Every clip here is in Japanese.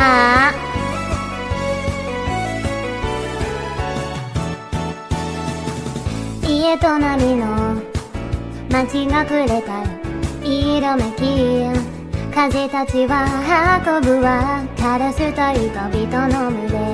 あ家隣の街がくれた色めき風たちは運ぶわカラスと人々の群れ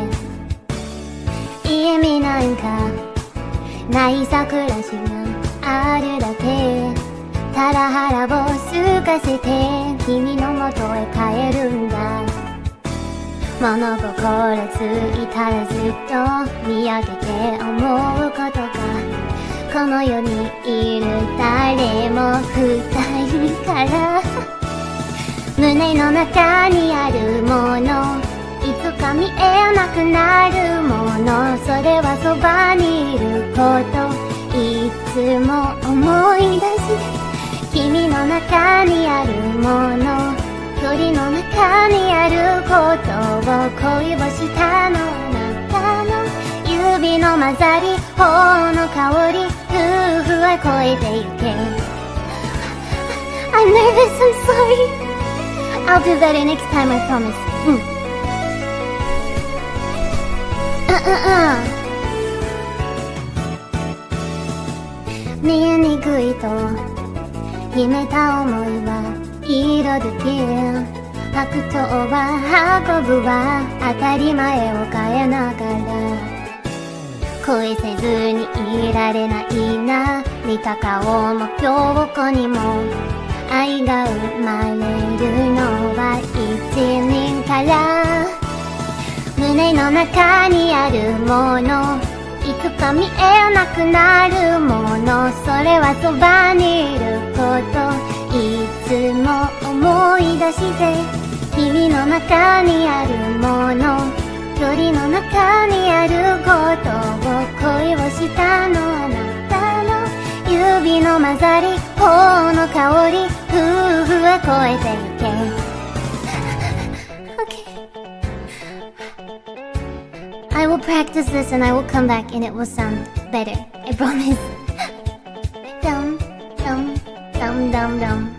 家見なんかない桜島あるだけただ腹を空かせて君の元へ帰るんだ物心ついたらずっと見上げて思うことかこの世にいる誰も二人から胸の中にあるものいつか見えなくなるものそれはそばにいることいつも思い出し君の中にあるもの鳥の中にあることを恋をしたのあなたの指の混ざり頬の香り夫婦は越えてゆけ I'm nervous, I'm sorry I'll do better next time, I promise 見えにくいと秘めた思いは色づき白桃は運ぶわ当たり前を変えながら恋せずにいられないな見た顔も今日こにも愛が生まれるのは一人から胸の中にあるものいつか見えなくなるものそれはそばにいることいつも思い出して君の中にあるもの鳥の中にあることを恋をしたのあなたの指の混ざり頬の香り夫婦は越えてゆけI will practice this and I will come back and it will sound better. I promise. Dum, dum, dum, dum, dum.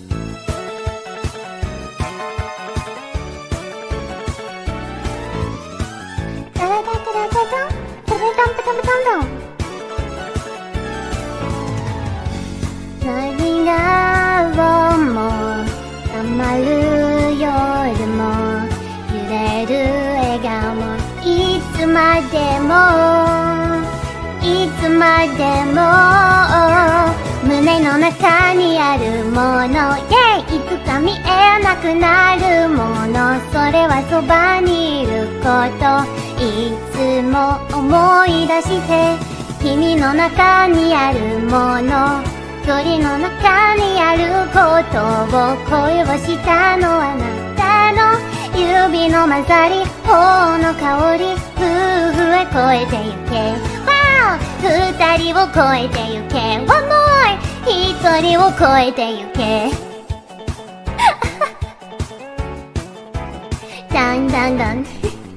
Narigawo mo tamaru yoru mo yureru egao moいつまでもいつまでも胸の中にあるものいつか見えなくなるものそれはそばにいることいつも思い出して君の中にあるもの鳥の中にあることを恋をしたのあなたの指の混ざり頬の香り夫婦へ越えてゆけ Wow 二人を越えてゆけ One more 一人を越えてゆけだんだんだん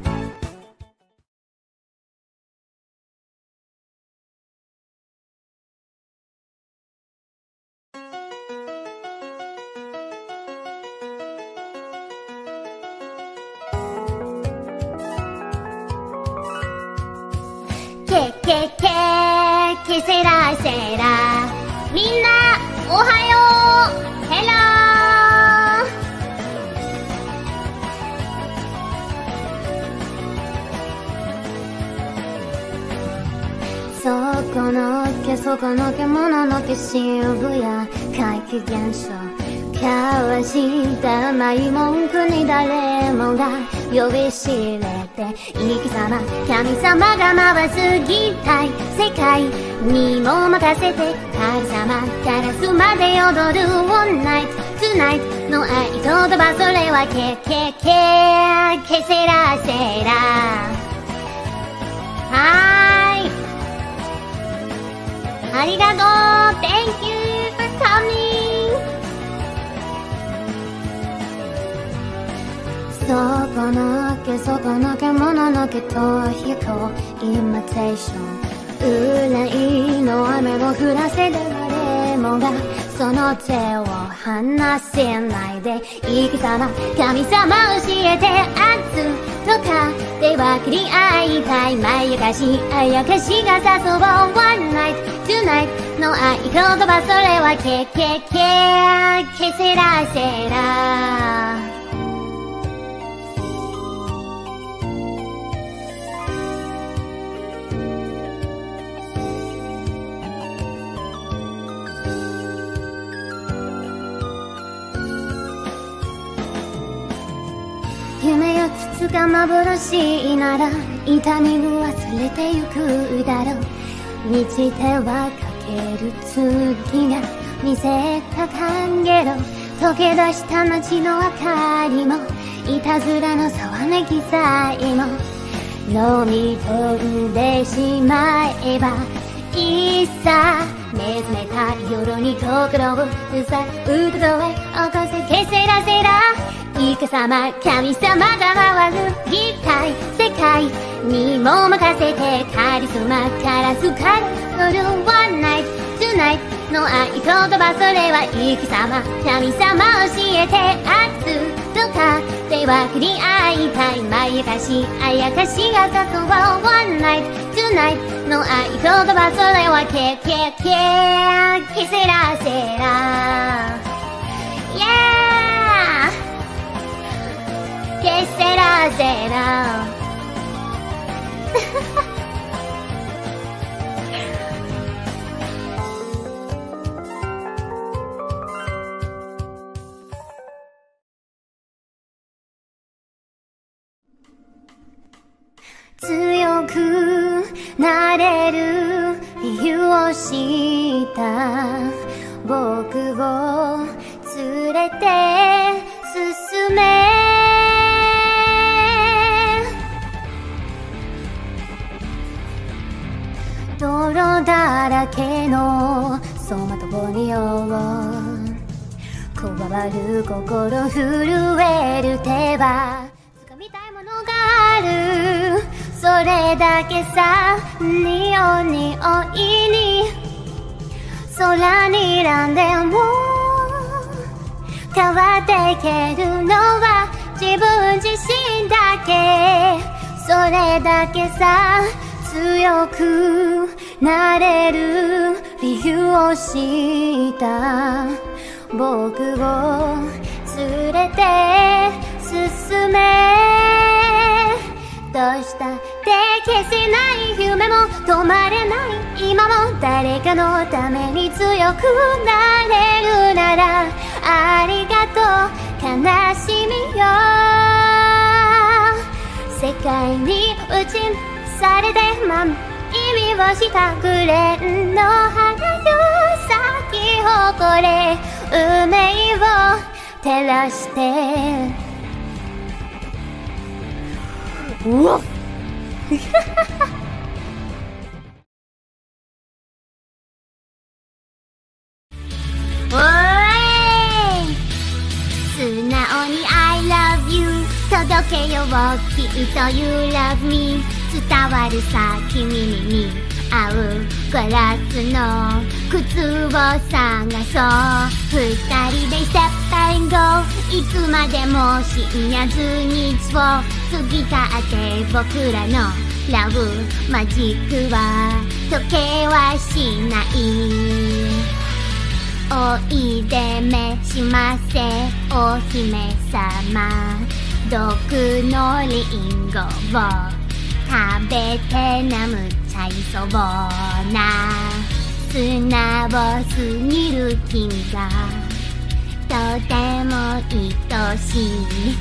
ケセラセラみんなおはようヘラそこのけもののけ渋谷怪奇現象交わした甘い文句に誰もが呼び知れて生き様神様が回す擬態世界にも任せて神様ガラスまで踊る One night tonight の合言葉それはケセラセラはーいありがとう Thank you for comingそこのけもののけと飛行イマテーション憂いの雨を降らせて誰もがその手を離せないで生き様神様教えて明日とかで分かり合いたいまやかしあやかしが誘う One night tonight の合言葉それはケセラセラ夢よつつが幻なら痛みも忘れてゆくだろう満ちてはかける月が見せたかげろ溶け出した街の明かりもいたずらの騒めきさえも飲み飛んでしまえばいいさ目覚めた夜に心をうさうとどへ起こせケセラセライカ様神様が回る一体世界にも任せてカリスマからスカルル One night tonight の合言葉それはイカ様神様教えて明日とかで分かり合いたいまやかしあやかしが誘う One night tonight の合言葉それはケセラセラ Yeahケセラセラ強くなれる理由を知った僕を連れて進め泥だらけの走馬灯によこわばる心震える手は掴みたいものがあるそれだけさにおにおいに空にらんでも変わっていけるのは自分自身だけそれだけさ強くなれる理由を知った僕を連れて進めどうしたって消せない夢も止まれない今も誰かのために強くなれるならありがとう悲しみよ世界に打ちされて意味をしたグレンの花よ咲き誇れ運命を照らしてうわっおい素直に I love you 届けようきっと You love me 伝わるさ君に合うガラスの靴を探そう二人でステップンゴーいつまでも深夜12日を過ぎたって僕らのラブマジックは時計はしないおいで召しませお姫様毒のリンゴを食べて眠っちゃいそうな素直すぎる君がとても愛しい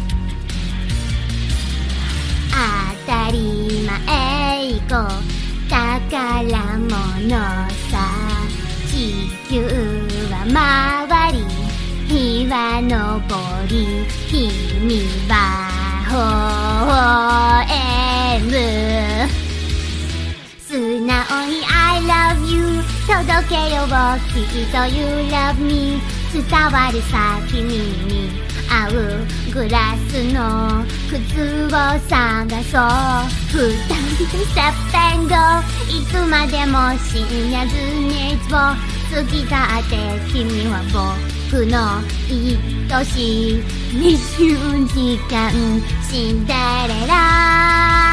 当たり前以降宝物さ地球は回り日は昇り君は微笑む素直に I love you 届けようきっと You love me 伝わるさ君に合うグラスの靴を探そう二人でステップンゴいつまでも深夜12時を過過ぎたって君は僕の愛しい20時間シンデレラ。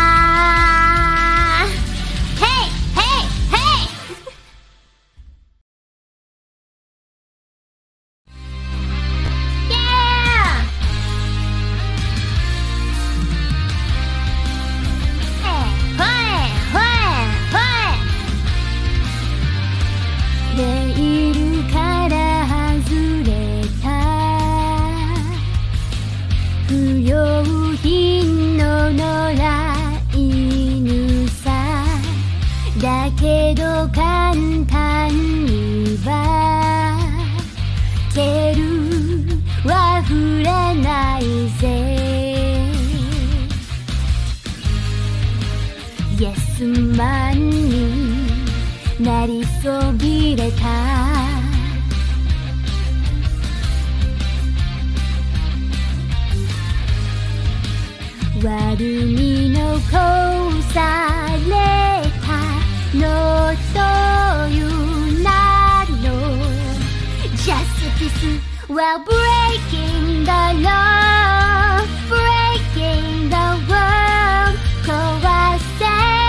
マンになりそびれた悪みのこされたのというなの Justice while breaking the law breaking the world 壊せ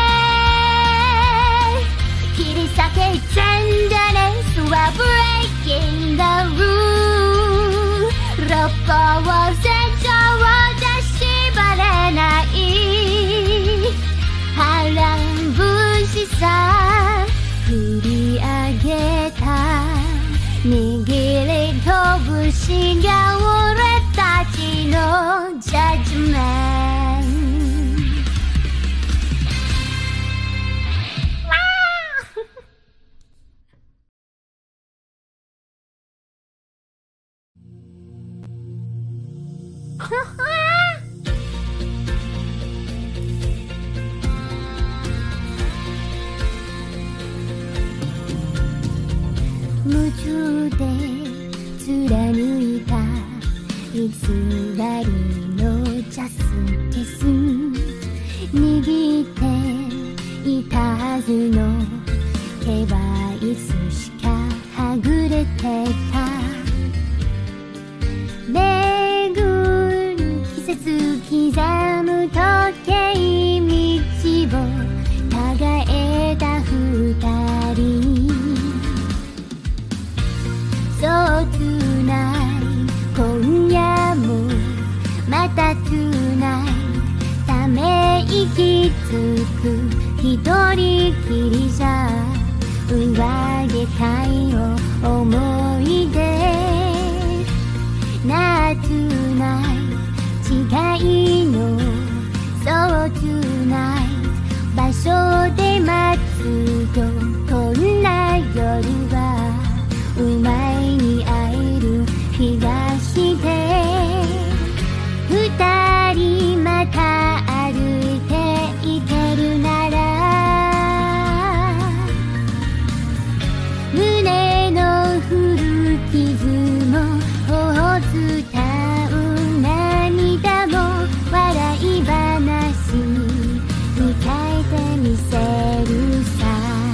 切り裂け Tenderness while breaking the rule 六甲戦場で縛れない波乱分子さ振り上げた握り拳が俺たちのジャッジメン夢中で貫いた偽りのジャスティス握っていたはずの手はいつしかはぐれてた巡る季節刻む時計道を互えた二人So tonight 今夜もまた tonight ため息つく一人きりじゃ上げたい思い出な tonight 違いの So tonight 場所で待つよこんな夜はうまいに会える気がして二人また歩いていけるなら胸の古傷も頬伝う涙も笑い話に変えてみせるさ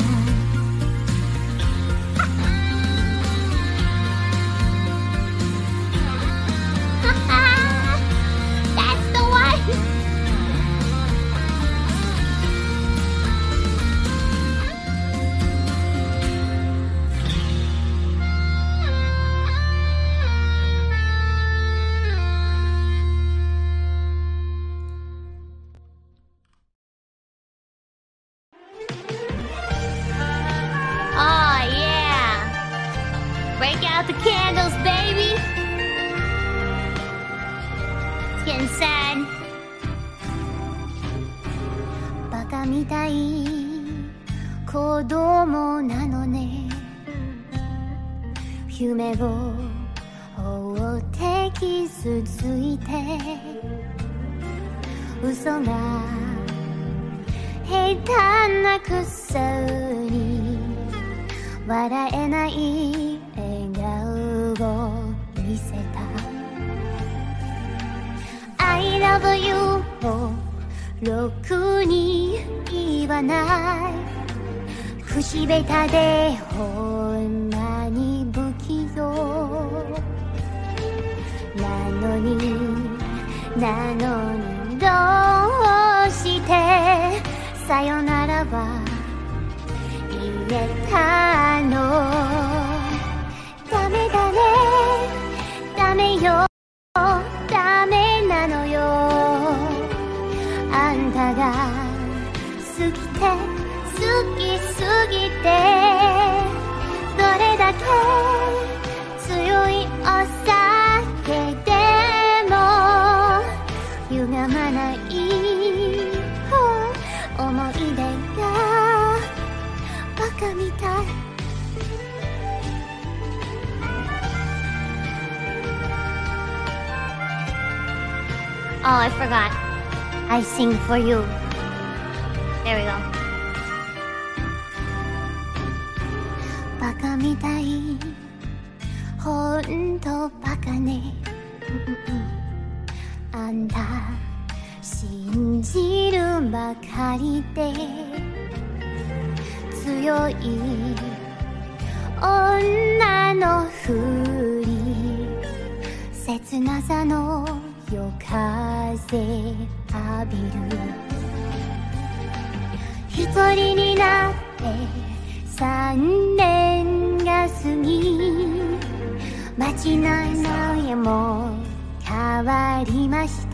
Break out the candles, baby. It's getting sad. バカみたい子供なのね。夢を追って傷ついて嘘が下手なくせに笑えない笑顔を見せた I love you をろくに言わない口下手でほんまのにどうしてさよならは言えたの。ダメだね、ダメよ、ダメなのよ。あんたが好きで好きすぎて、どれだけ強いお酒でも歪まない思い出がバカみたい。Oh, I forgot. I sing for you. There we go. バカみたい、ほんとバカね。あんた信じるばかりで強い女のふり、切なさの夜風浴びる。一人になって3年が過ぎ、街の家も変わりました。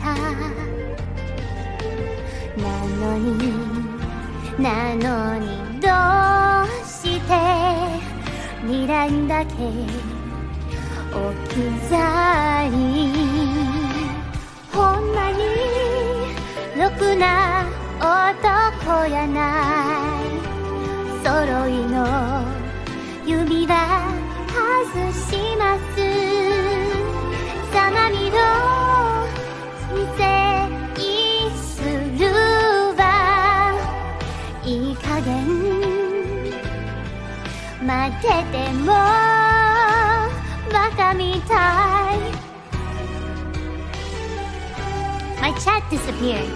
なのにどうして2段だけ置き去り。ほんまにろくな男やない。揃いの指輪外します。ざまみろ人生するわ。いい加減待っててもバカみたい。My chat disappeared.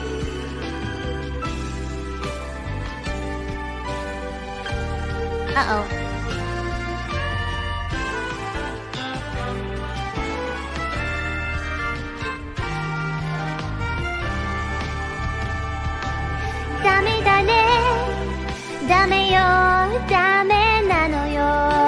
Uh-oh.ダメだね、ダメよ、ダメなのよ。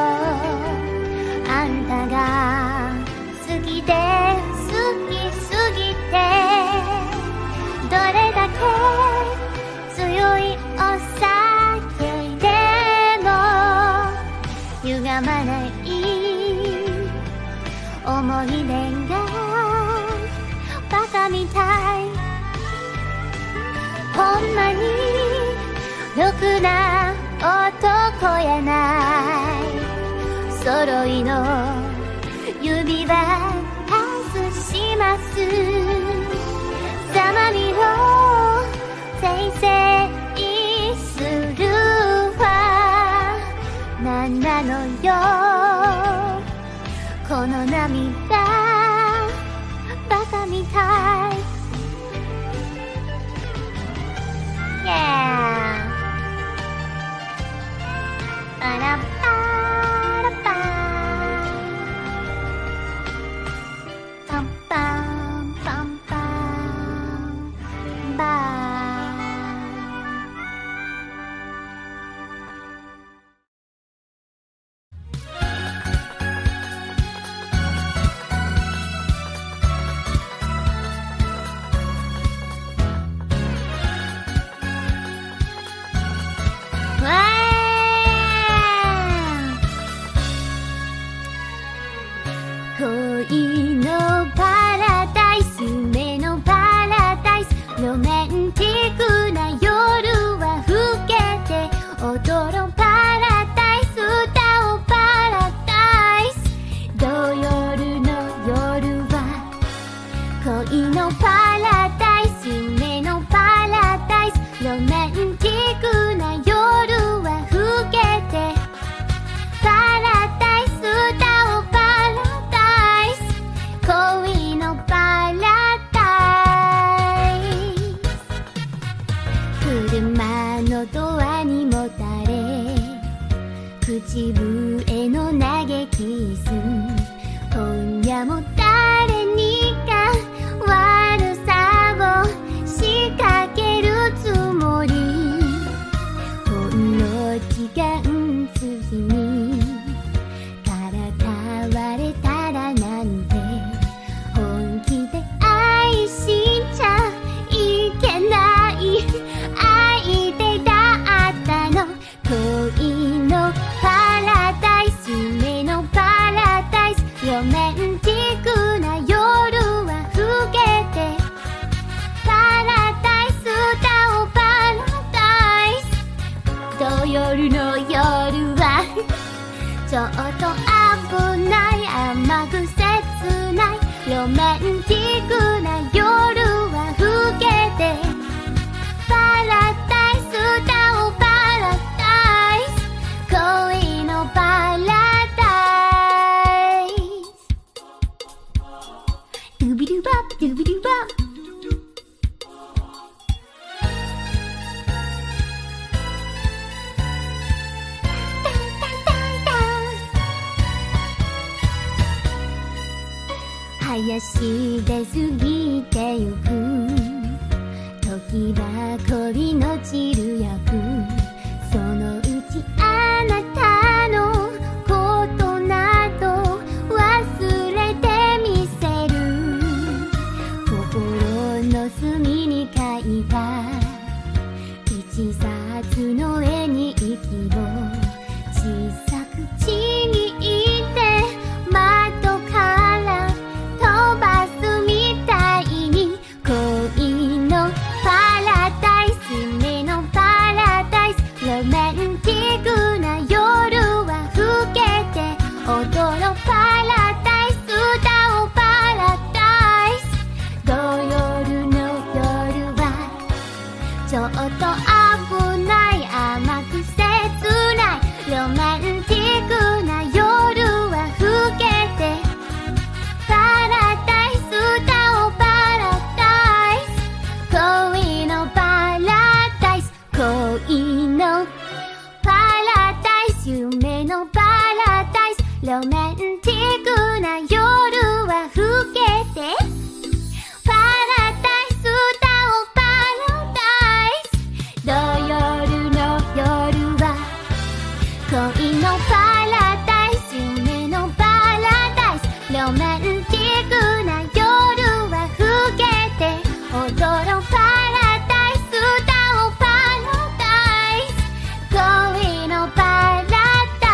あんたが好きで好きすぎて、どれだけ強いお酒でも歪まない思い出がバカみたい。ほんまにろくな男やない。揃いの指輪外します。ざまみろ訂正するわ。なんなのよこの涙バカみたい。Yeah. Pam pam pam pam. Bye. Wow. 恋のパラダイス、夢のパラダイス、ロマンティックな夜は更けて踊ろうパラダイス、歌おうパラダイス。土曜の夜は恋のパラダイス、夢のパラダイス、ロマンティックな夜は更けてパラダイス、歌おうパラダイス。恋のパラダイス。車のドアにもたれ口笛の嘆きす。今夜も誰にか夜の夜はちょっと危ない甘く切ないロマンティックな夜は更けてパラダイス歌おうパラダイス恋のパラダイスドゥビドゥバドゥビドゥバ林で過ぎてゆく時は恋の散るやくそのうちあなたのことなど忘れてみせる心の隅に書いた一冊の絵に息を小さくちぎって窓から飛ばすみたいに恋のパラダイス夢のパラダイスロマンティックな夜は更けて踊ろうパラダイス歌おうパラダイス土夜の夜はちょっと危ない甘く切ないロマンティックな夜は更けてパラダイス歌おうパラダイス恋のパラダイス恋のパラダイス夢のパラダイスロマンティックな夜は更けてパラダイス歌おうパラダイス土夜の夜は恋のパラダイス夢のパラダイスロマンティックな夜は更けて踊ろうパラダイス歌おうパラダイス恋のパラダイス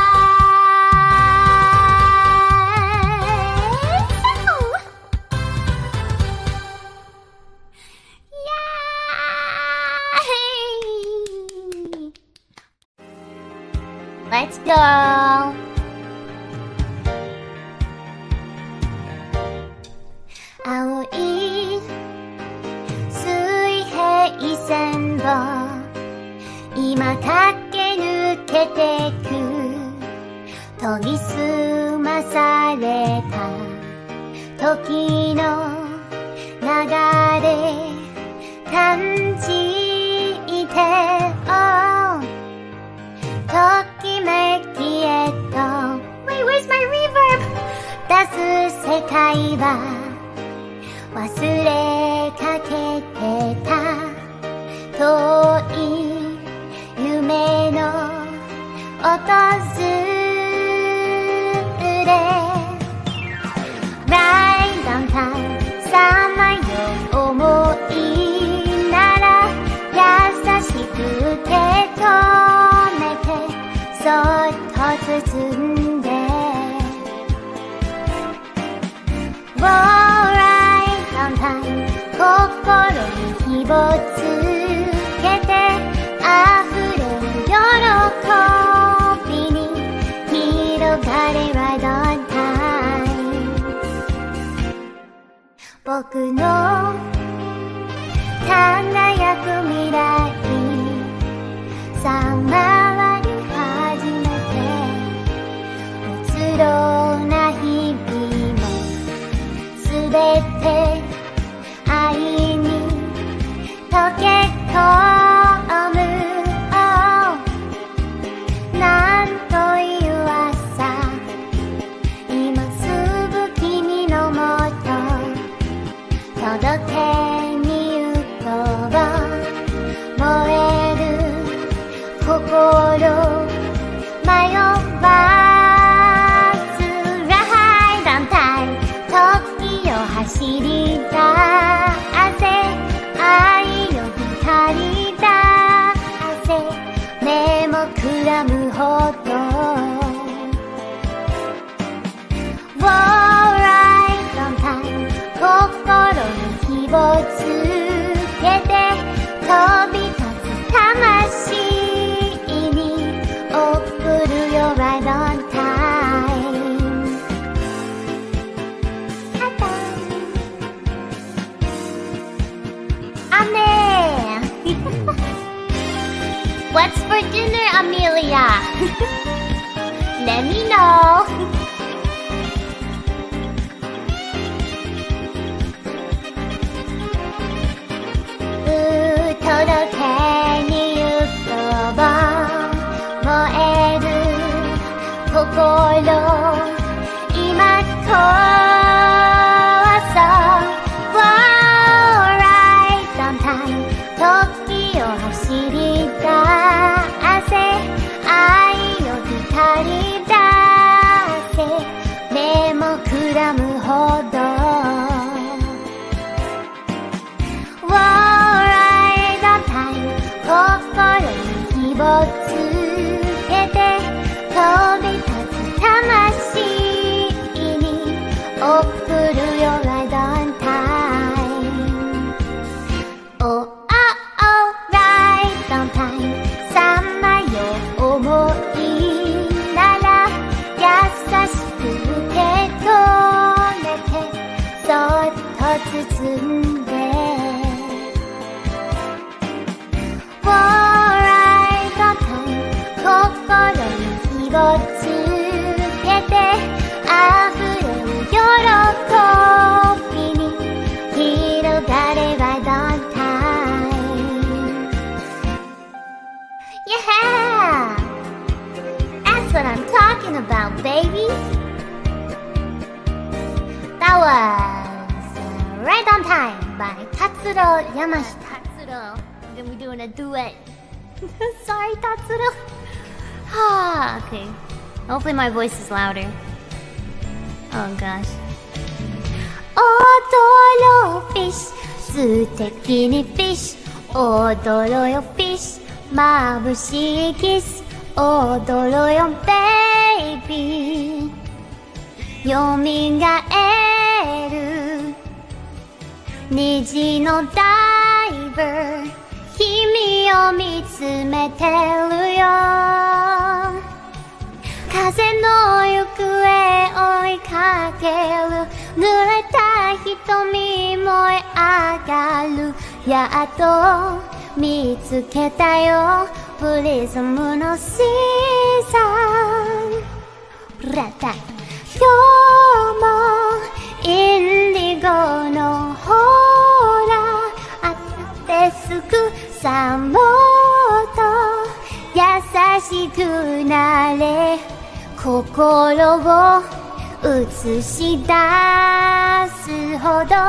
Let's go! 青い水平線を今駆け抜けてく研ぎ澄まされた時の流れ感じてときめきへと Wait, where's my reverb? 出す世界は忘れかけてた遠い夢の訪れ Right down time さまよ思いなら優しく受け止めてそっと包んで Alright down time 心に火をつけて溢れる喜びに広がれ Right on time 僕の輝く未来さまり始めてうつろな日々もすべて愛に溶け込む、なんという朝今すぐ君のもと届けに行こう燃える心迷わずラハイダンタイム時を走り出せ愛よ光出せ目もくらむほど Alright on time 心に火をつけて飛び立つ魂に sooner, Amelia. Let me know.届けに行こう燃える心今こそ Right on time 時を走り出せ愛を光出せ目もくらむほど心に火をつけて飛び立つ魂に送るよ Right on time Oh oh oh Right on time さまよ思いなら優しく受け止めてそっと包んで心に火をつけて溢れる喜びに広がれ Right on time Yeah! That's what I'm talking about, baby! That was Right on Time by Tatsuro Yamashita. Tatsuro, we're gonna be doing a duet. Sorry, Tatsuro. Okay. Hopefully my voice is louder. Oh gosh. 踊ろうフィッシュ素敵にフィッシュ踊ろうよフィッシュ眩しいキス踊ろうよベイビーよみがえる虹のダイバー君を見つめてるよ風の行方追いかける濡れた瞳燃え上がるやっと見つけたよプリズムのシーサーラタ今日もインディゴのほらあってすぐさもっと優しくなれ心を映し出すほど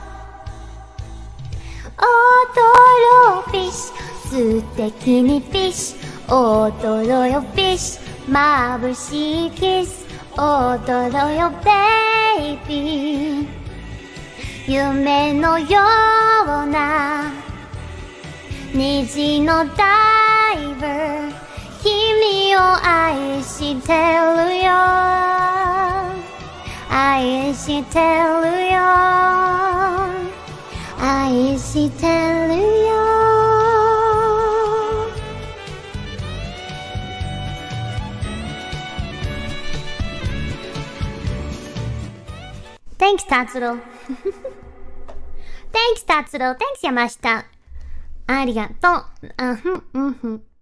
踊ろうフィッシュ素敵にフィッシュ踊ろうよフィッシュ眩しいキス踊ろうよベイビー夢のような虹のダイバー君を愛してるよ愛してるよ愛してるよ Thanks, Tatsuro. Thanks, Tatsuro. Thanks, Yamashita. ありがとう。あふん、うんふん。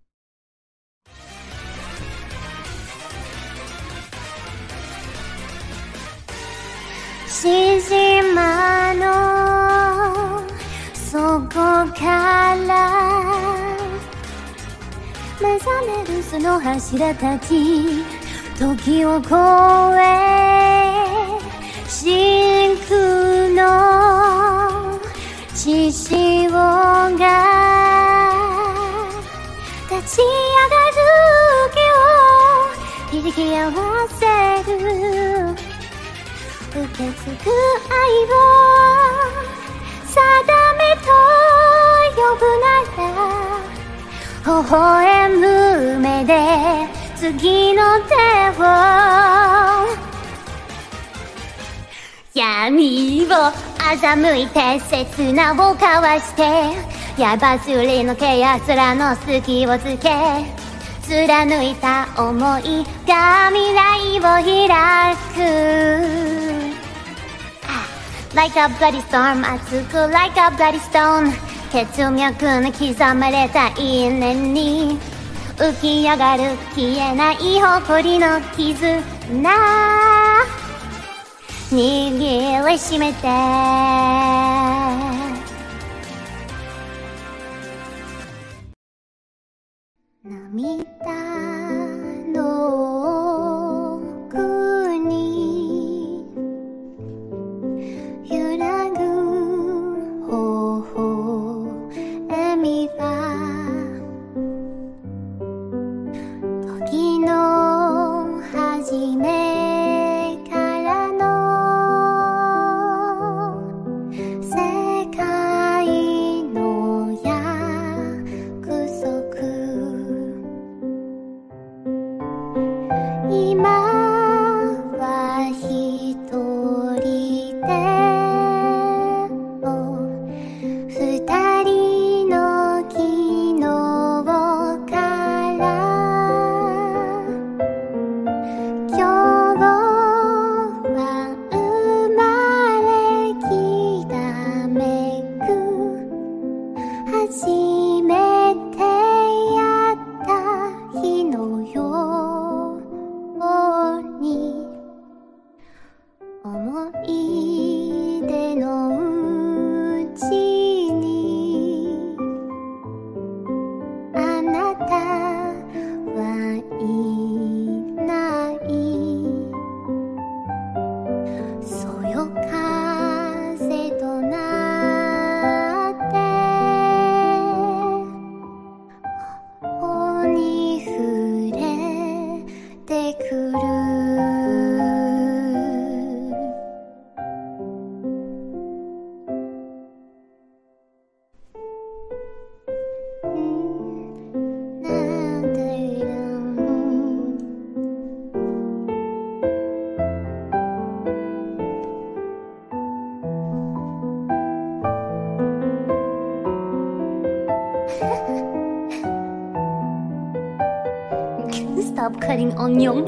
しじまの底から目覚めるその柱たち時を越え真空の血潮が立ち上がる気を響き合わせる受け継ぐ愛を定めと呼ぶなら微笑む目で次の手を闇を欺いて刹那を交わして矢ばすりのけ奴らの隙をつけ貫いた想いが未来を開くLike a bloody storm 熱く Like a bloody stone 血脈に刻まれた因縁に浮き上がる消えない誇りの絆握りしめて涙の奥に揺らぐ微笑みは時の初めからの世界の約束今は一人でも二人の昨日から今日は生まれきらめく初めてやった日のように思い出のうちにあなたはいないそよ風となって頬に触れてくるなんてだStop cutting onion.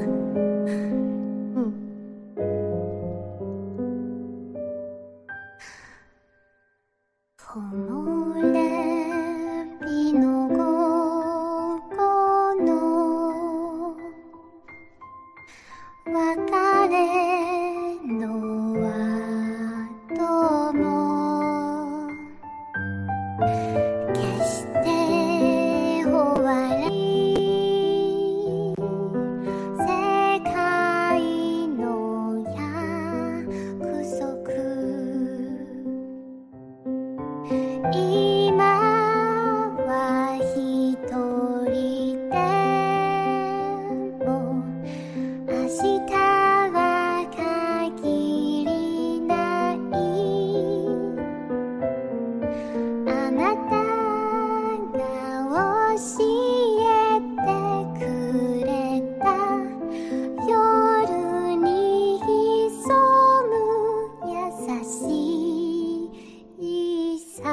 木漏れ日の午後の別れの後も決して終わらない世界の約束今は一人でも明日は限りないあなたが教えてくれた夜に潜む優しいさ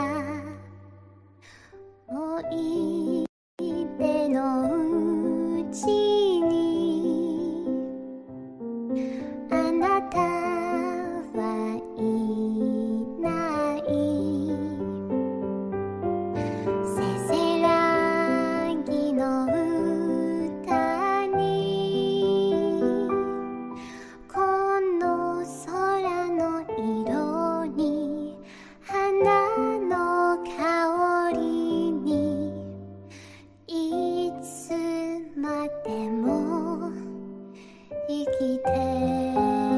思い出のうちにあなたはいないせせらぎの歌にこの空の色に花の香りにいつまでも生きて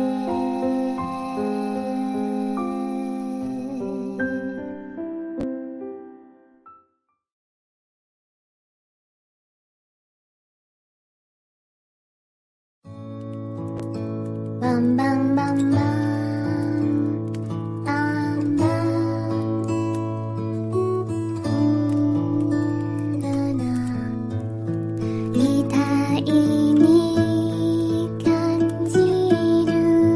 バンバンバンバンバンバンだな痛いに感じる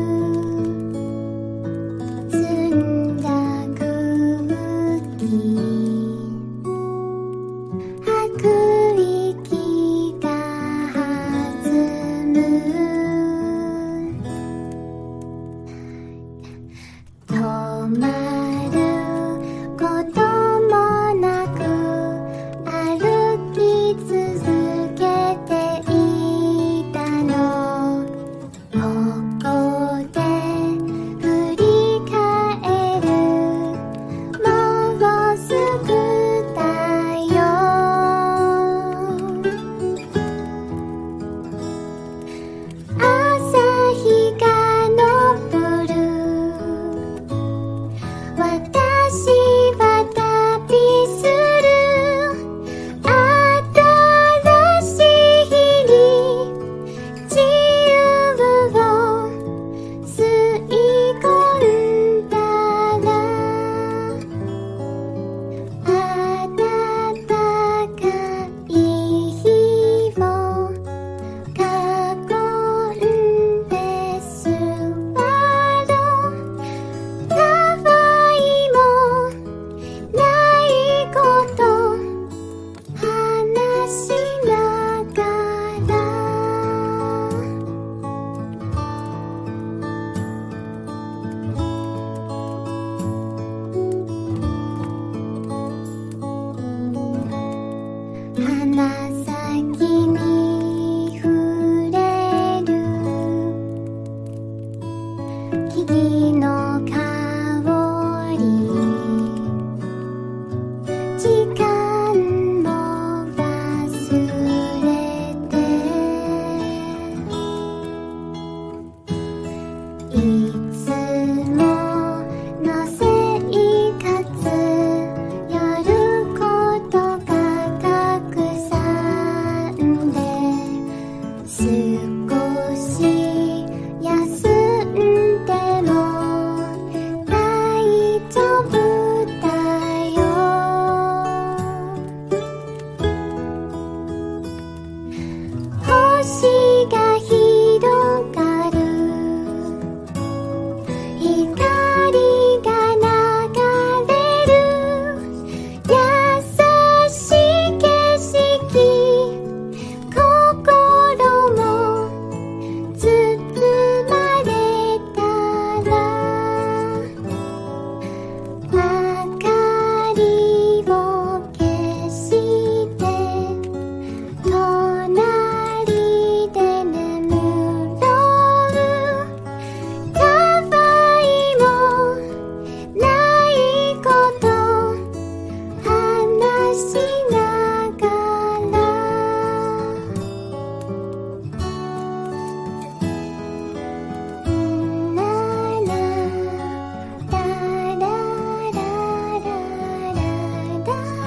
澄んだ空気吐く息が弾む星が広がる光が流れる優しい景色心も包まれたら明かりを消して隣で眠ろうたわいもないこと話しながらラララララララ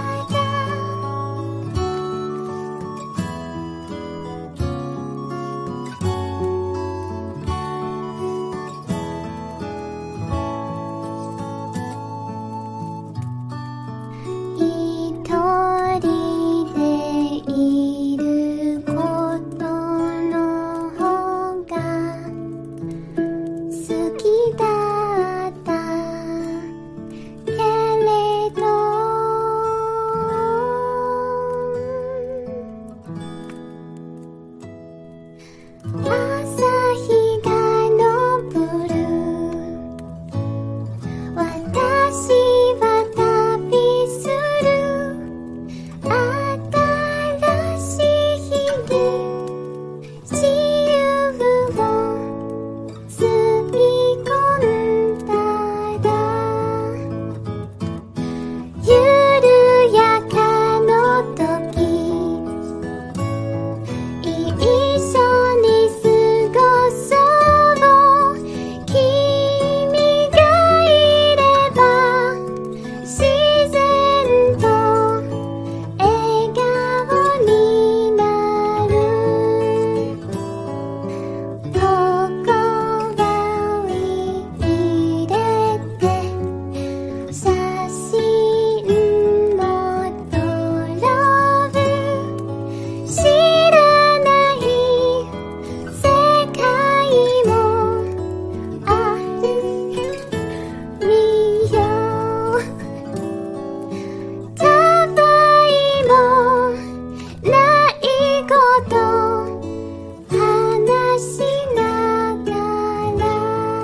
一人でいることの方が好きだったけれど朝日が昇る私は旅する新しい日に自由を吸い込んだら緩やかの時一緒に過ごそう君がいれば自然と笑顔になる言葉を入れて写真も撮ろう知らない世界もある見ようたわいもないこと話しながら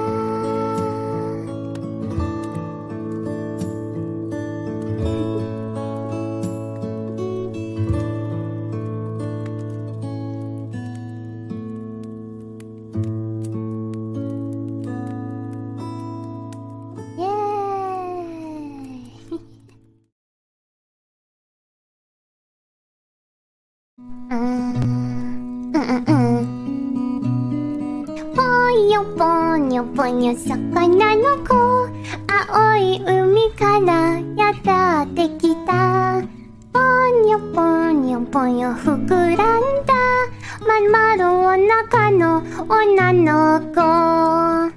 イエーイぽよぽよぽよ魚の子青い海からやってきたぽよぽよぽよ膨らんだまん丸お腹の女の子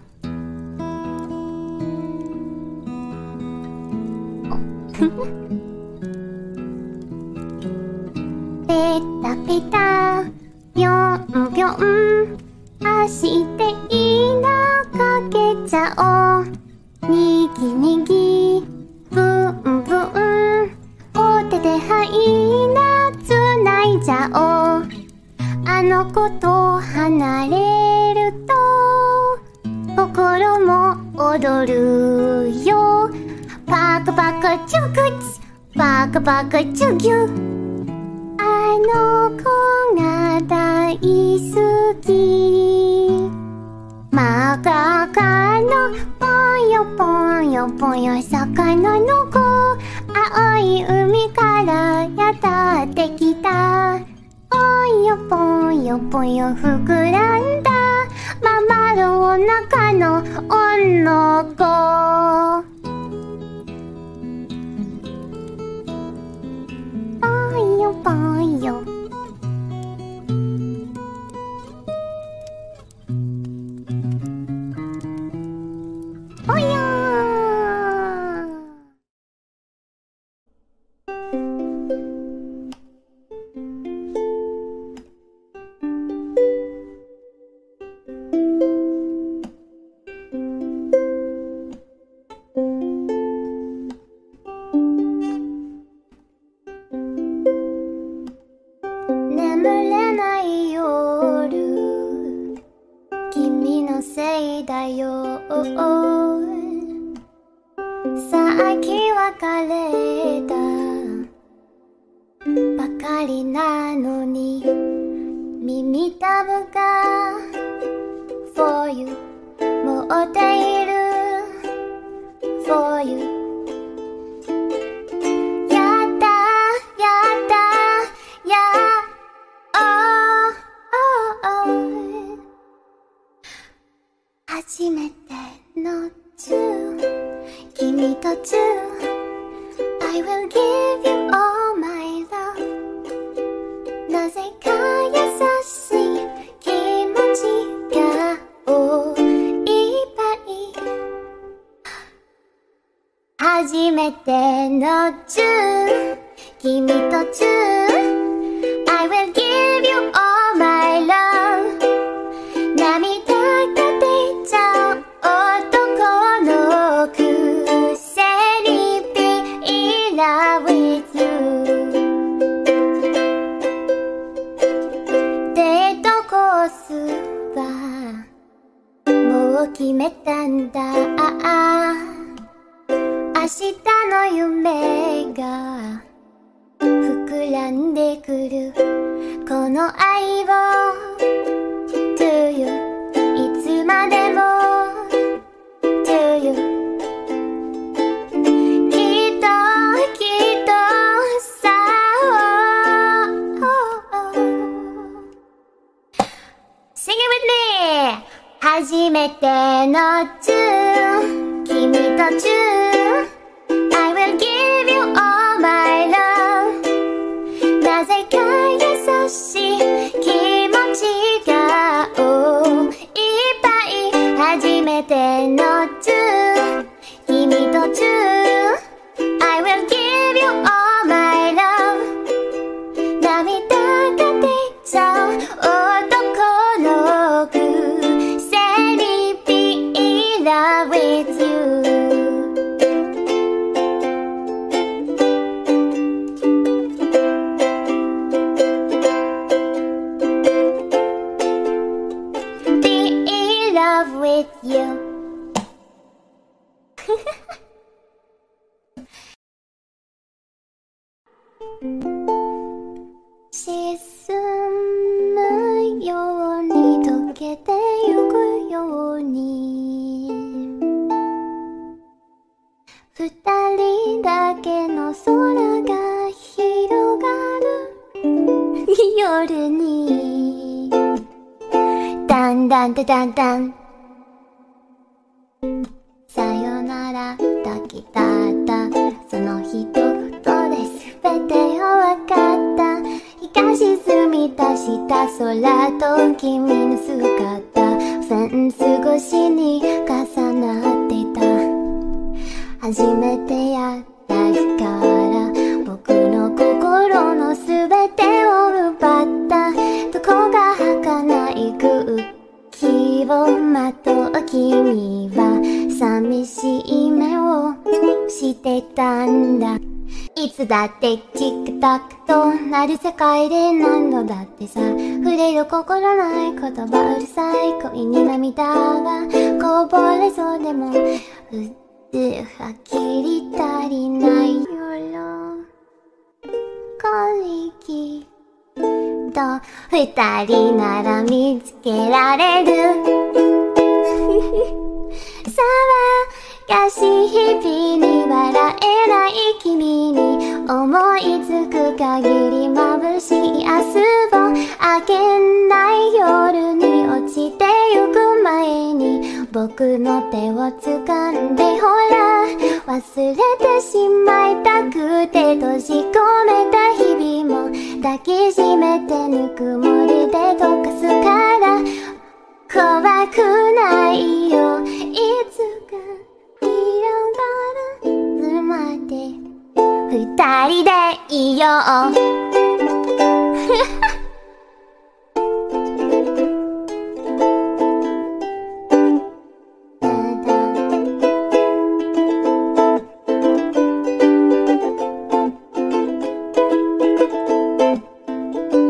ペタペタぴょんぴょん走っていなかけちゃおうにぎにぎぶんぶんお手ではいなつないじゃおうあの子と離れると心も踊るよパクパクチュクチパクパクチュギュあの子が大好き真っ赤っかのぽよぽよぽよ魚の子青い海からやってきたぽよぽよぽよ膨らんだまん丸お腹の女の子ぽよぽよぽよいだよ。さっき別れたばかりなのに耳たぶが For you 持っている For you やったやったや初めてのチュー君とチュー I will give you all my love なぜか優しい気持ちがいっぱい初めてのチュー君とチュー I will give you all my love 涙が出ちゃう男のくせに Be in love with you デートコースはもう決めたんだ明日の夢が膨らんでくるこの愛を To you いつまでも To you きっとさSing it with me 初めてのチュー君とチューI will give you all my love なぜか優しい気持ちがいっぱい初めてのチュー君とチュー I will give you all my love 涙が出ちゃう男のくせに Be in love with you with you 沈むように溶けてゆくように二人だけの空が広がる夜にだんだんだだんだんさよなら抱きたったその一言で全てが分かった日が沈み出した空と君の姿フェンス越しに重なってた初めてやった日から僕の心の全てを奪ったどこが儚い空気をまとう君は寂しい目をしてたんだいつだってチクタクとなる世界で何度だってさ触れる心ない言葉うるさい恋に涙がこぼれそうでもはっきり足りないよ小力と二人なら見つけられる騒がしい日々に笑えない君に思いつく限り眩しい明日を明けない夜に落ちてゆく前に僕の手を掴んでほら忘れてしまいたくて閉じ込めた日々も抱きしめてぬくもりで溶かすから怖くないよいつか広がるいつまで二人でいよう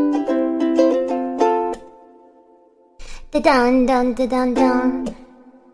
ダンダンダダンダン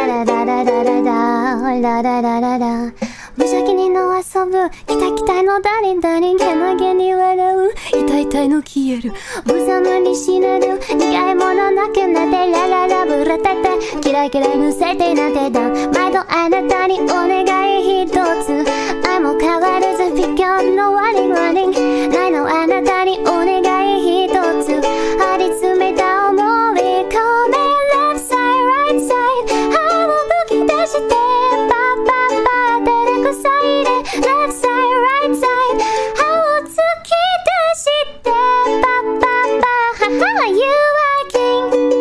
ラララララララララララ無邪気にの遊ぶキタキタの誰々けなげに笑う痛い痛いの消える無様に死なる苦いものなくなってラララブラタタキラキラむせてなってだ毎度あなたにお願い一つ愛も変わらずフィギュアのワニワニないのあなたにお願い一つ張り詰めた思い込め Left side right side 歯を吹き出してパッパッパ照れくさいで Left side right side 歯を突き出してパッパッパはは You are king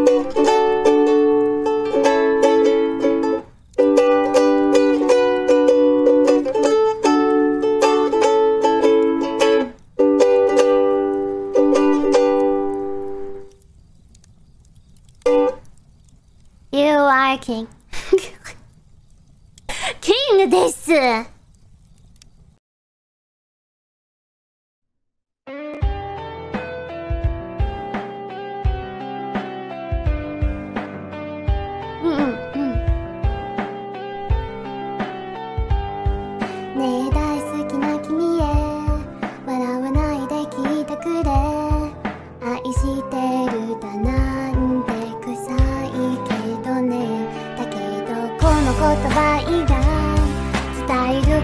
You are king キングですねえ大好きな君へ笑わないで聞いてくれ愛してるだなんて臭いけどねだけどこの言葉以外伝える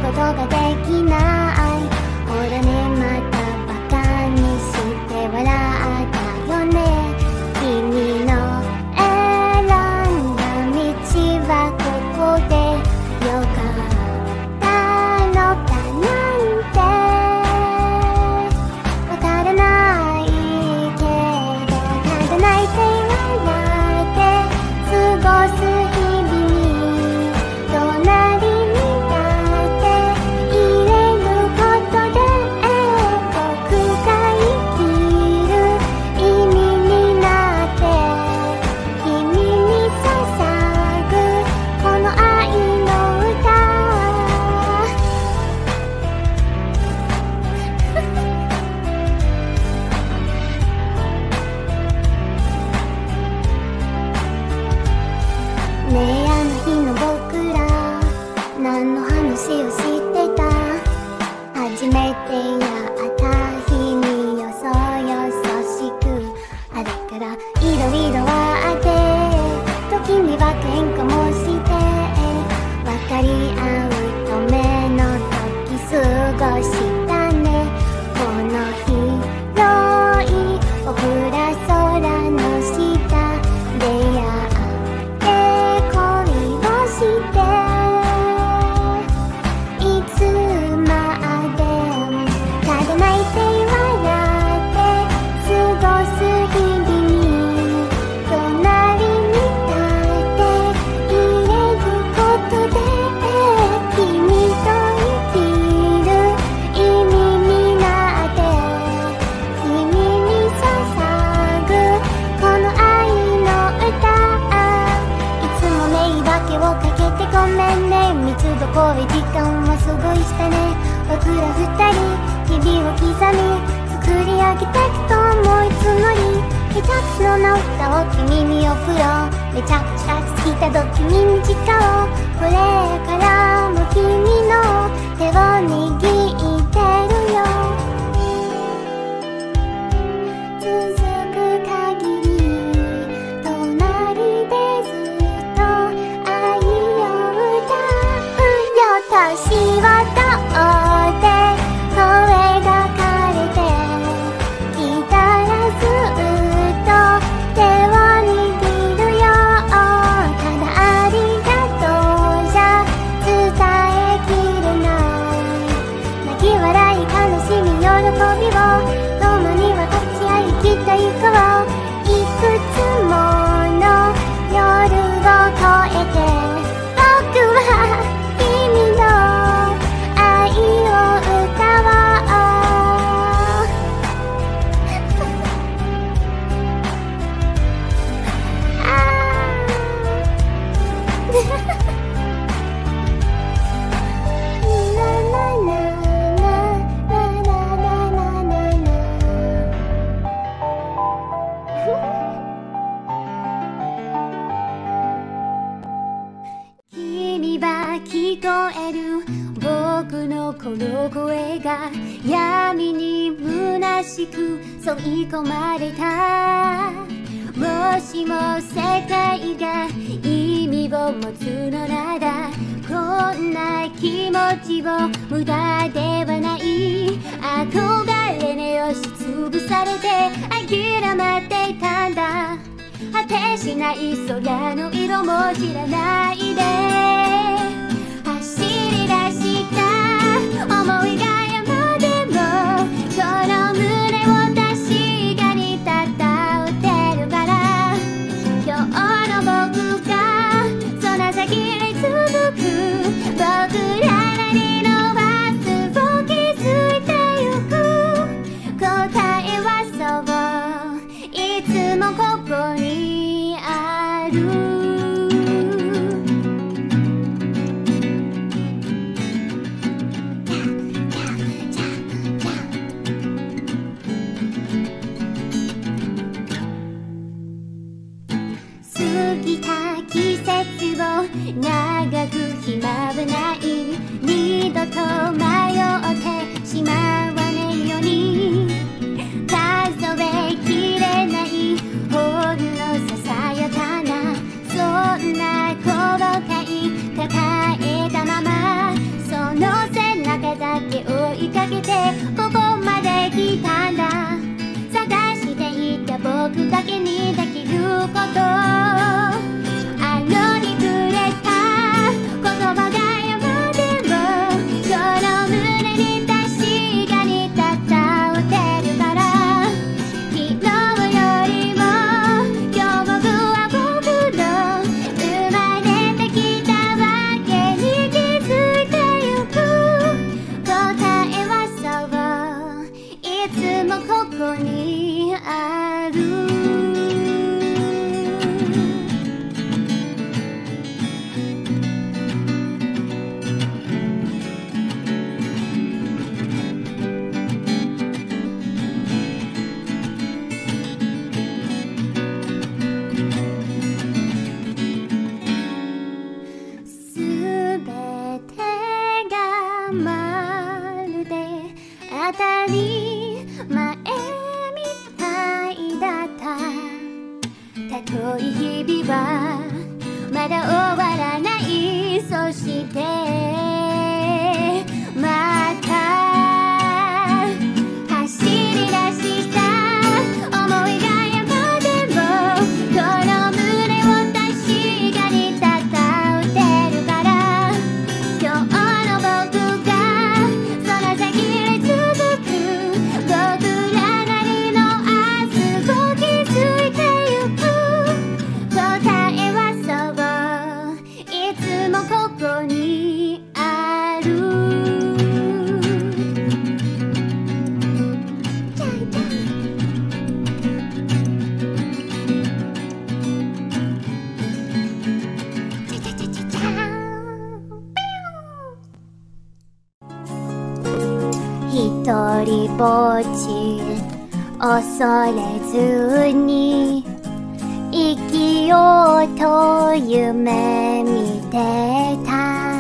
しめてやった日によそよそしくあれからいろいろあって時には喧嘩もして分かり合うための時過ごしたねこの広い僕ら空の下出会って恋をしていつまでもただ泣いて笑って過ごす日々に隣に立って入れることで君と生きる意味になって君に捧ぐこの愛の歌いつも迷惑をかけてごめんね密度濃い時間はすごいしたね僕ら二人日々を刻み作り上げてくと思い募り下手くそな歌を君に送ろうめちゃくちゃ好きだと君に誓おうこれからも君の手を握ってるよ続く限り隣でずっと愛を歌うよ年をとって声が枯れていたらずっと手を握るよただありがとうじゃ伝えきれない泣き笑い悲しみ喜びを共に分かち合い生きてゆこういくつもの夜を越えて僕は君の愛を歌おう君は聞こえる僕のこの声が闇に虚しく吸い込まれたもしも世界が意味を持つのならこんな気持ちを無駄ではない憧れに押しつぶされて諦めていたんだ果てしない空の色も知らないで走り出した思いが山でもこの胸を確かに叩いてるから今日の僕がその先に続く僕らなりのバスを築いてゆく答えはそういつもここにある過ぎた季節を長く暇はない二度と迷ってしまわねえように数えきれないほんのささやかなそんな後悔抱えたままその背中だけ追いかけてここまで来たんだ探していた僕だけにできることあの日くれた言葉が山でもこの胸に確かに叩いてるから昨日よりも今日僕は僕の生まれてきたわけに気づいてゆく答えはそ当たり前みたいだったたとえ日々はまだ終わらない。そしてまた走り出した思いが山でもこの胸を確かに叩いてるから今日の僕がその先へ続く僕らなりの明日を築いてゆく答えはそういつもここにある。一人ぼっち恐れずに生きようと夢見てた。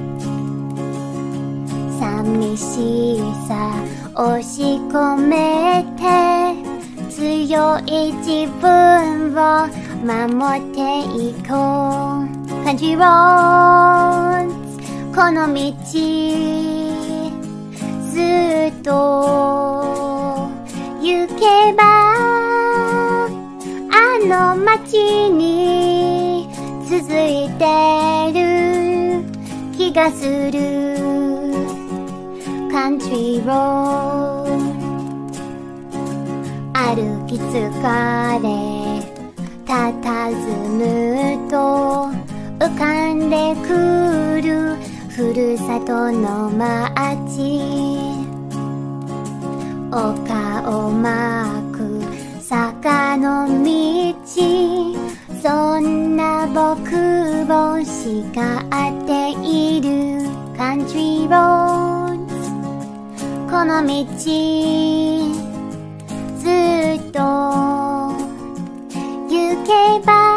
寂しさ押し込めて強い自分を守っていこう。Country roads この道ずっと行けばあの街に続いてる気がする。Country road 歩き疲れ佇むと浮かんでくるふるさとの街。丘を巻く坂の道そんな僕を叱っている。Country roads この道ずっと行けば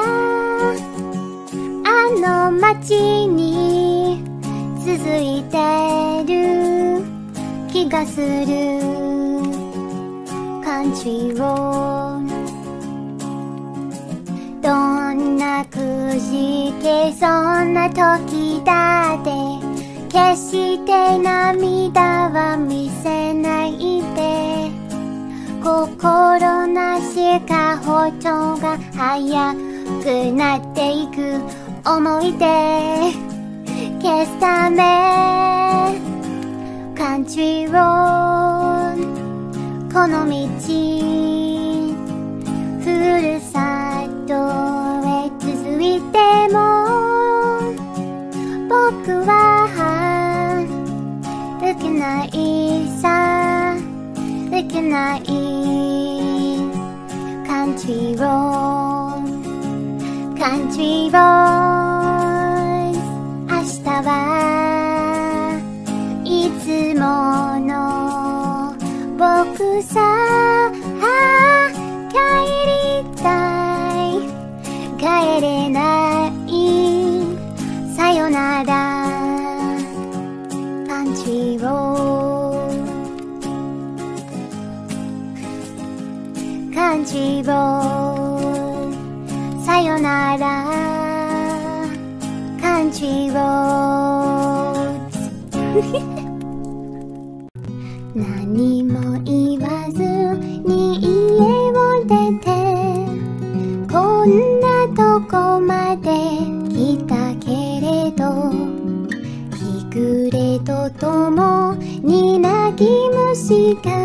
あの街に続いてる気がする。Country road どんなくじけそうな時だって決して涙は見せないで。心なしか歩調が速くなっていく思い出消すため Country road この道ふるさとへ続いても僕は抜けないさ抜けない Country road Country road 明日はいつもの僕さ帰りたい帰れないさよなら Country road Country road さよなら Country road 何も言わずに家を出てこんなとこまで来たけれど日暮れとともに鳴き虫が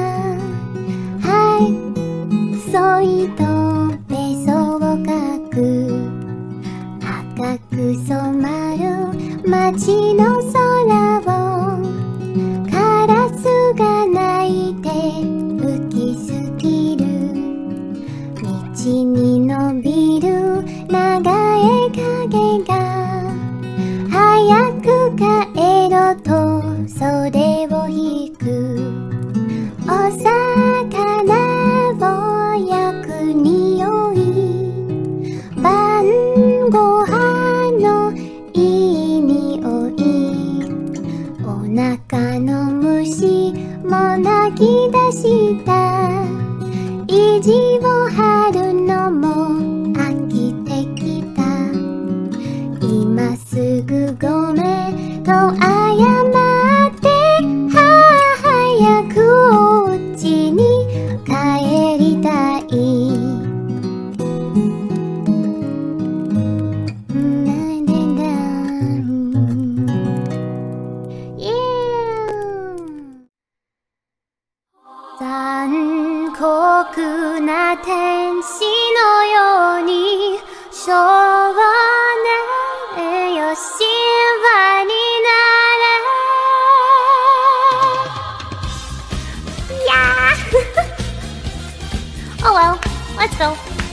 細いとべそをかく赤く染まる街の空をカラスが鳴いて吹きすぎる道に伸びる長い影が早く帰ろと袖を引くお魚を焼く匂い晩ご飯のいい匂いお腹の虫も泣き出した。意地を張るのも飽きてきた。今すぐごめんと謝って早くお家に帰りたい。残酷な天使のように少年よ神話になれ。いやーOh well, let's go.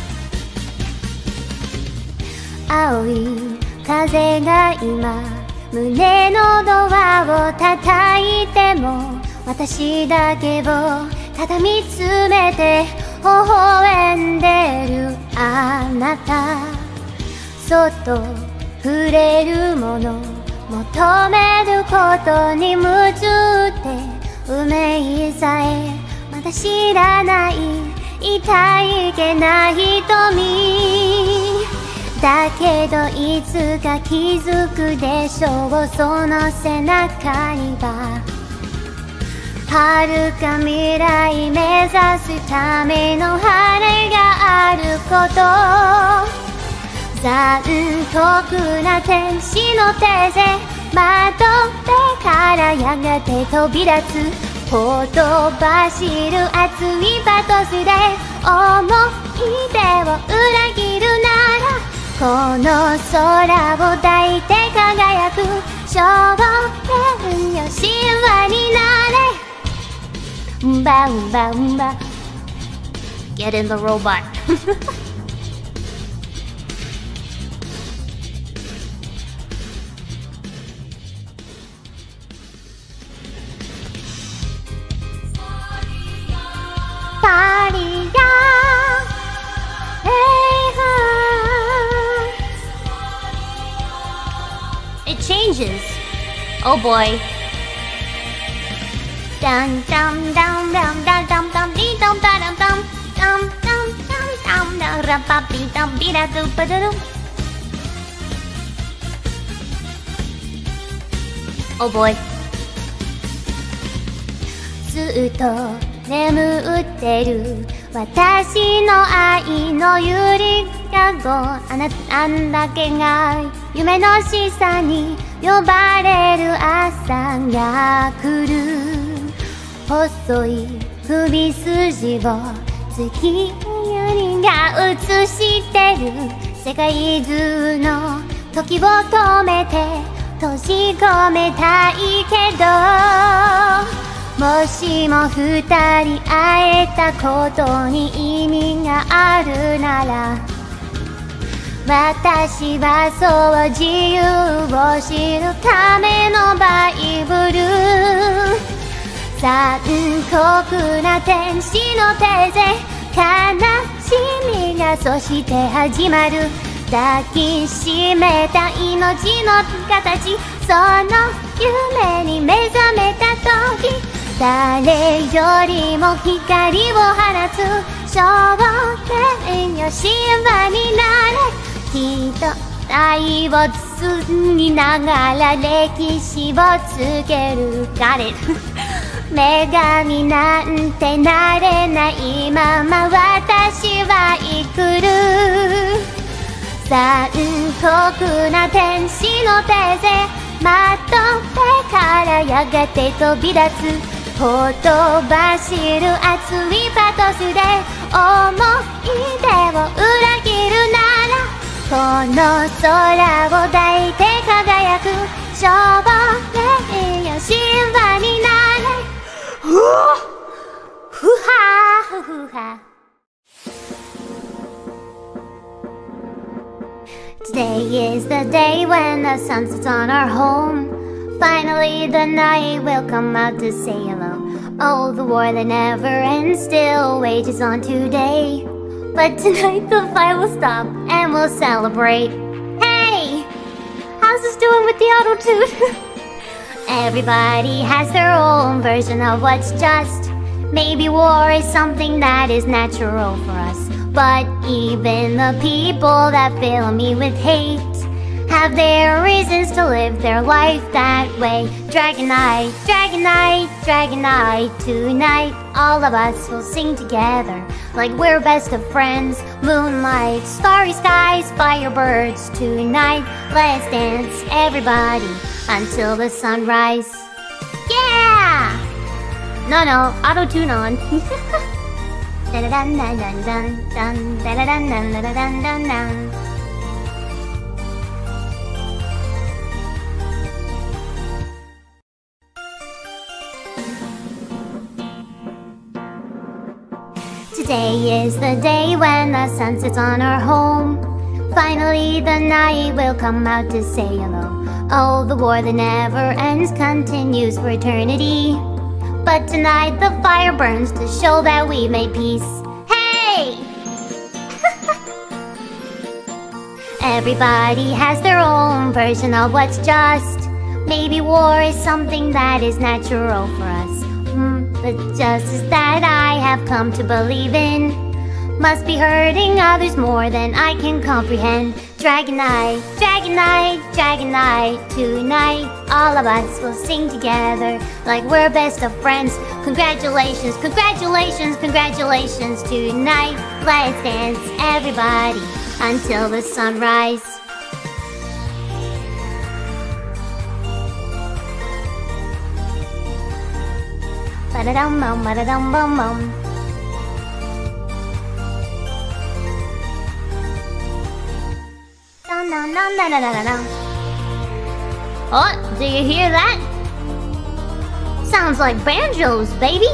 青い風が今胸のドアを叩いても私だけをただ見つめて微笑んでるあなた。そっと触れるもの求めることに夢中って運命さえまだ知らない痛いけな瞳だけどいつか気づくでしょう。その背中には遥か未来目指すための羽があること。残酷な天使の手で窓辺からやがて飛び立つほとばしる熱いバトスで思い出を裏切るならこの空を抱いて輝く少年よ神話になれ。Umba, umba, umba. Get in the robot. Paria. It changes. Oh boy. Dum dum dum dum dum dum dum dee dum da dum dum dum dum dum dum dum dum dum dee dum dee da dum ba da dum. Oh boy. ずっと眠ってる私の愛のゆりかごあんだけが夢の示唆に呼ばれる朝が来る。細い首筋を月夜にが映してる世界中の時を止めて閉じ込めたいけどもしも二人会えたことに意味があるなら私はそう自由を知るためのバイブル。残酷な天使の手で悲しみがそして始まる。抱きしめた命の形その夢に目覚めた時誰よりも光を放つ少年よ神話になれ。きっと愛を紡ぎながら歴史をつける彼女神なんてなれないまま私は生きる。残酷な天使の手で窓辺からやがて飛び立つほとばしる熱いパトスで思い出を裏切るならこの空を抱いて輝く少年よ神話になれ。ふはふは。Today is the day when the sun sets on our home. Finally the night will come out to say hello. Oh, the war that never ends still wages on today. But tonight the fight will stop and we'll celebrate. Hey! How's this doing with the auto-tune? Everybody has their own version of what's just. Maybe war is something that is natural for us, but even the people that fill me with hate have their reasons to live their life that way. Dragonite, Dragonite, Dragonite, tonight all of us will sing together like we're best of friends. Moonlight, starry skies, firebirds, tonight let's dance, everybody, until the sunrise. Yeah! No, auto-tune on. Da-da-dun-dun-dun-dun, da-da-dun-dun-dun-dun-dun-dun. Today is the day when the sun sets on our home. Finally the night will come out to say hello. Oh, the war that never ends continues for eternity, but tonight the fire burns to show that we made peace. Hey! Everybody has their own version of what's just. Maybe war is something that is natural for us. The justice that I have come to believe in must be hurting others more than I can comprehend. Dragonite, Dragonite, Dragonite, tonight all of us will sing together like we're best of friends. Congratulations, congratulations, congratulations, tonight let's dance, everybody, until the sunrise. Ba-da-dum-bum, ba-da-dum-bum-bum. Dun-dun-dun-dun-dun-dun-dun. Oh, do you hear that? Sounds like banjos, baby.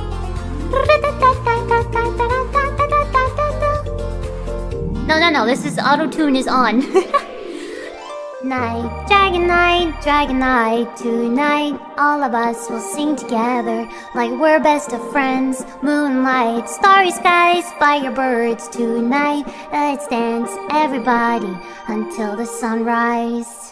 No, this is auto-tune is on. Night, Dragonite, Dragonite, tonight all of us will sing together like we're best of friends. Moonlight, starry skies, firebirds, tonight let's dance, everybody, until the sunrise.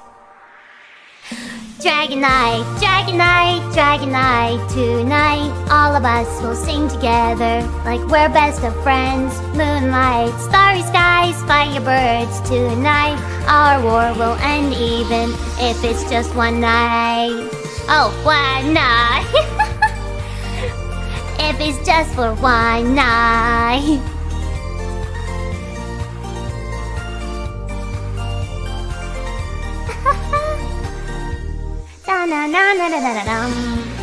Dragonite, Dragonite, Dragonite, tonight all of us will sing together like we're best of friends. Moonlight, starry skies, firebirds, tonight our war will end even if it's just one night. Oh, one night. If it's just for one night. Da na na na na na na.